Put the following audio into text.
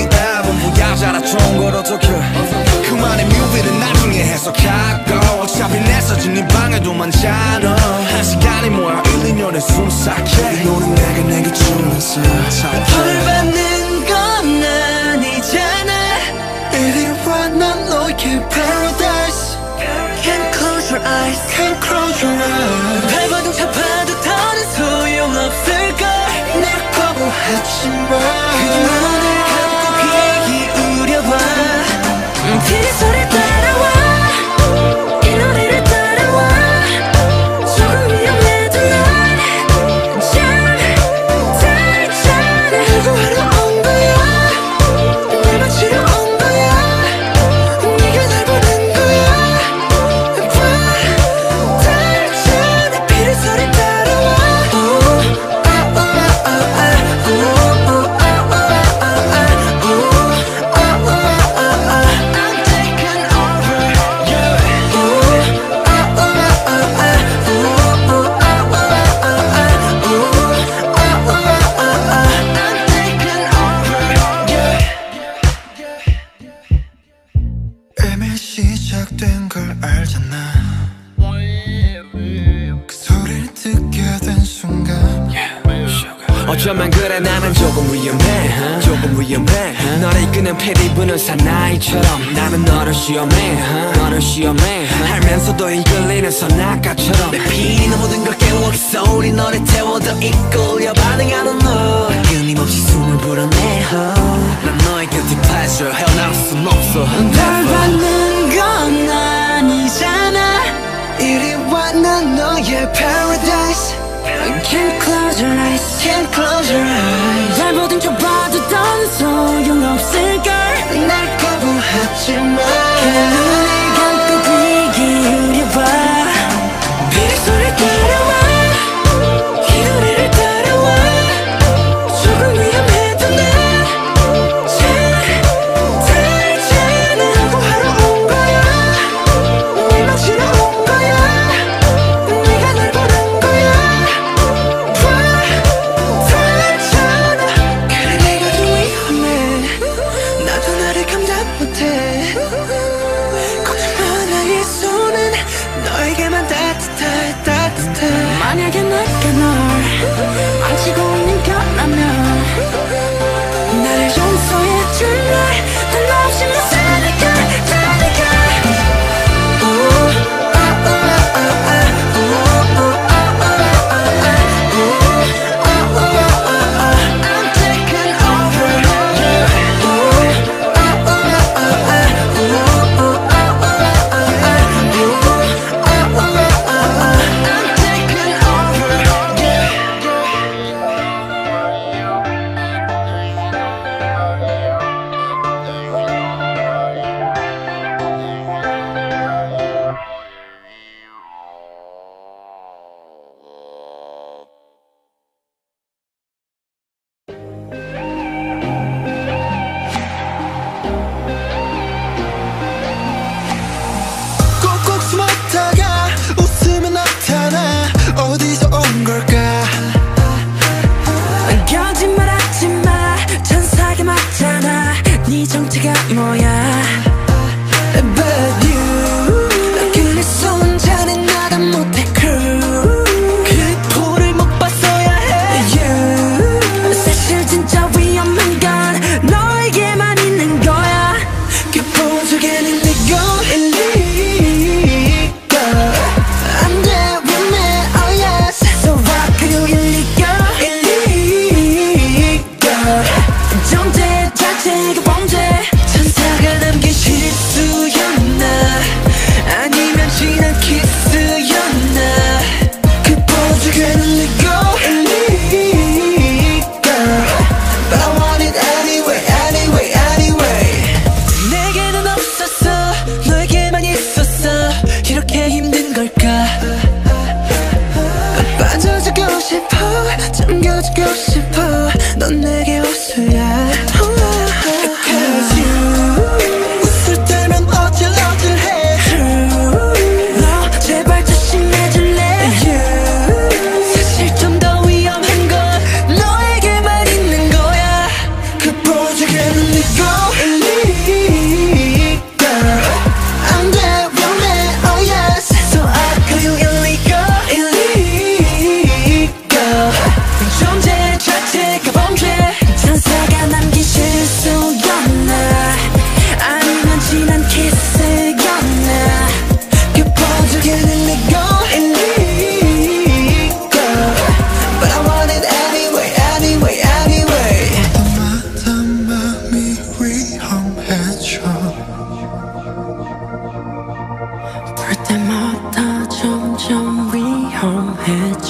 앨범 보야자라 좋은 걸 어떡해 그만의 뮤비를 나중에 해석하고 어차피 내 사진 네 방에도 많잖아 한 시간이 뭐야 1, 2년에 숨삭해 이 노래 내게 주면서 벌 받는 건 아니잖아 이리 와 난 너의 paradise Can't close your eyes Can't close your eyes 밟아도 잡아도 더는 소용없을걸 날 거부하지마 그만을 감고 귀 기울여봐 그 소리 따라와 이 노래를 따라와 조금 위험해도 난 잘 누구 하러 온 거야 날 맞추러 온 거야 네가 날 보는 거야 달 피를 소리 따라와 이미 시작된 걸 알잖아 그 소리를 듣게 된 순간 어쩌면 그래 나는 조금 위험해 조금 위험해 너를 이끄는 피리 부는 사나이처럼 나는 너를 시험해 너를 시험해 알면서도 이끌리는 선악가처럼 내 피는 모든 걸 깨워 그 소리 너를 태워 더 이끌려 반응하는 너 끊임없이 숨을 불어내 난 너의 guilty pleasure 헤어나올 순 없어 날 받는 건 아니잖아 이리 와 난 너의 paradise Can't close your eyes Can't close your eyes 날 보든 좁아도 더는 소용없을걸 날 거부하지마 눈을 감고 귀 기울여봐 비를 소리 따라와 이 노래를 따라와 조금 위험해도 난 잘 누구 하러 온 거야 날 맞추러 온 거야 네가 날 보는 거야 그래 내가 좀 위험해 나도 나를 감당 못해 걱정 마 나의 손은 너에게만 따뜻해 만약에 내가 널 망치고 있는 거라면 나를 용서해줄래 난 없이 못 사니까 어디서 온 걸까 거짓말하지 마 천사가 맞잖아 네 정체가 뭐야 But you 그래 손자는 나가 못해 crew 그 포를 못 봤어야 해 You 사실 진짜 위험한 건 너에게만 있는 거야 그 폰 속에는 내가 일리가 안돼 존재 자체가 범죄 천사가 해줘